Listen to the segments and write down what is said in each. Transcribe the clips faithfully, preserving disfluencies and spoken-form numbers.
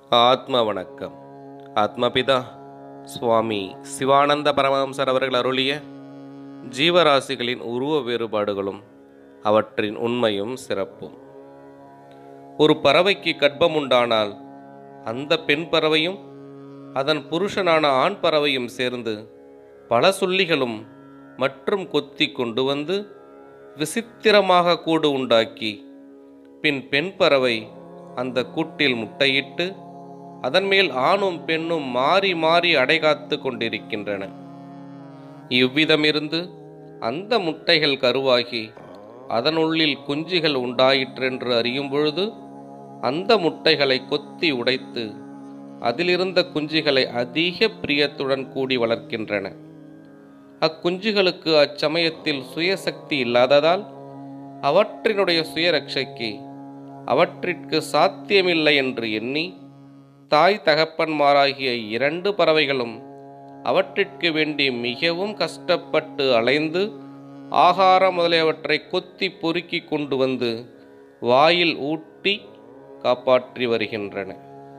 ஆத்ம வணக்கம். ஆத்மபிதா சுவாமி சிவானந்த பரமஹம்சர் அவர்கள் அருளிய ஜீவராசிகளின் உருவ வேறுபாடுகளும் அவற்றின் உண்மையும் சிறப்பும். ஒரு பறவைக்கு கர்ப்பம் உண்டானால் அந்த பெண் பறவையும் அதன் புருஷனான ஆண் பறவையும் சேர்ந்து பல சொல்லிகளும் மற்றும் கொத்தி கொண்டு வந்து விசித்திரமாக கூடு உண்டாக்கி பின் பெண் பறவை அந்த கூட்டில் முட்டையிட்டு அதன் மேல் ஆணும் பெண்ணும் மாறி மாறி அடைகாத்து கொண்டிருக்கின்றன. இவ்விதமிருந்து அந்த முட்டைகள் கருவாகி அதனுள்ளில் குஞ்சுகள் உண்டாயிற்றென்று அறியும் பொழுது அந்த முட்டைகளை கொத்தி உடைத்து அதிலிருந்த குஞ்சுகளை அதிக பிரியத்துடன் கூடி வளர்க்கின்றன. அக்குஞ்சுகளுக்கு அச்சமயத்தில் சுயசக்தி இல்லாததால் அவற்றினுடைய சுயரட்சைக்கு அவற்றிற்கு சாத்தியமில்லை என்று எண்ணி தாய் தகப்பன்மாராகிய இரண்டு பறவைகளும் அவற்றிற்கு வேண்டி மிகவும் கஷ்டப்பட்டு அலைந்து ஆகாரம் முதலியவற்றை கொத்தி பொறுக்கி கொண்டு வந்து வாயில் ஊட்டி காப்பாற்றி வருகின்றன.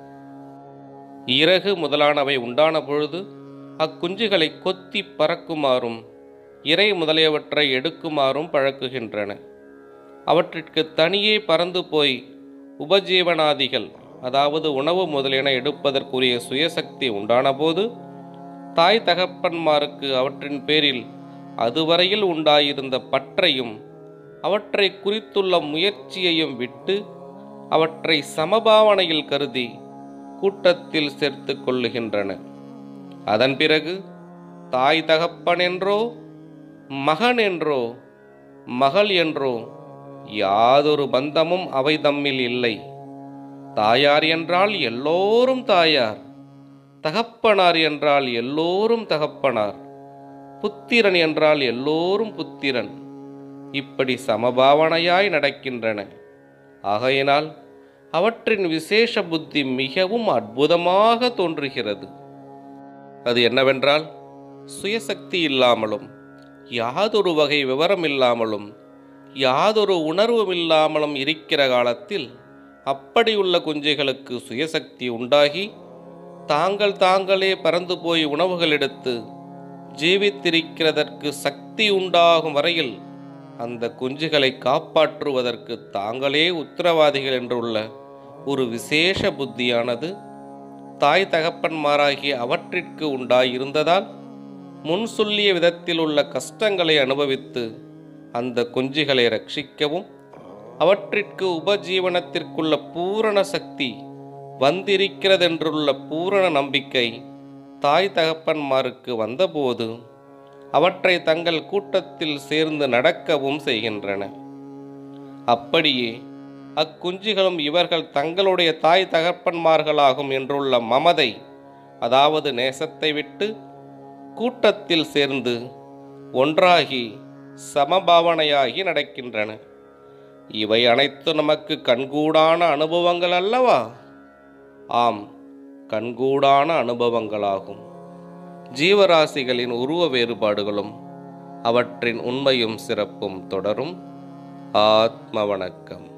இறகு முதலானவை உண்டான பொழுது அக்குஞ்சுகளை கொத்தி பறக்குமாறும் இறை முதலியவற்றை எடுக்குமாறும் பழக்குகின்றன. அவற்றிற்கு தனியே பறந்து போய் உபஜீவனாதிகள், அதாவது உணவு முதலியன எடுப்பதற்குரிய சுயசக்தி உண்டான போது தாய் தகப்பன்மாருக்கு அவற்றின் பேரில் அதுவரையில் உண்டாயிருந்த பற்றையும் அவற்றை குறித்துள்ள முயற்சியையும் விட்டு அவற்றை சமபாவனையில் கருதி கூட்டத்தில் சேர்த்து கொள்ளுகின்றன. அதன் பிறகு தாய் தகப்பன் என்றோ மகன் என்றோ மகள் என்றோ யாதொரு பந்தமும் அவை தம்மில் இல்லை. தாயார் என்றால் எல்லோரும் தாயார், தகப்பனார் என்றால் எல்லோரும் தகப்பனார், புத்திரன் என்றால் எல்லோரும் புத்திரன். இப்படி சமபாவனையாய் நடக்கின்றன. ஆகையினால் அவற்றின் விசேஷ புத்தி மிகவும் அற்புதமாக தோன்றுகிறது. அது என்னவென்றால், சுயசக்தி இல்லாமலும் யாதொரு வகை விவரம் இல்லாமலும் யாதொரு உணர்வும் இல்லாமலும் இருக்கிற காலத்தில் அப்படியுள்ள குஞ்சைகளுக்கு சுயசக்தி உண்டாகி தாங்கள் தாங்களே பறந்து போய் உணவுகள் எடுத்து ஜீவித்திருக்கிறதற்கு சக்தி உண்டாகும் வரையில் அந்த குஞ்சுகளை காப்பாற்றுவதற்கு தாங்களே உத்தரவாதிகள் என்றுள்ள ஒரு விசேஷ புத்தியானது தாய் தகப்பன்மாராகிய அவற்றிற்கு உண்டாயிருந்ததால் முன் சொல்லிய விதத்தில் உள்ள கஷ்டங்களை அனுபவித்து அந்த குஞ்சுகளை ரட்சிக்கவும் அவற்றிற்கு உபஜீவனத்திற்குள்ள பூரண சக்தி வந்திருக்கிறதென்றுள்ள பூரண நம்பிக்கை தாய் தகப்பன்மாருக்கு வந்தபோது அவற்றை தங்கள் கூட்டத்தில் சேர்ந்து நடக்கவும் செய்கின்றன. அப்படியே அக்குஞ்சுகளும் இவர்கள் தங்களுடைய தாய் தகப்பன்மார்களாகும் என்றுள்ள மமதை, அதாவது நேசத்தை விட்டு கூட்டத்தில் சேர்ந்து ஒன்றாகி சமபாவனையாகி நடக்கின்றன. இவை அனைத்து நமக்கு கண்கூடான அனுபவங்கள் அல்லவா? ஆம், கண்கூடான அனுபவங்களாகும். ஜீவராசிகளின் உருவ வேறுபாடுகளும் அவற்றின் உண்மையும் சிறப்பும் தொடரும். ஆத்ம வணக்கம்.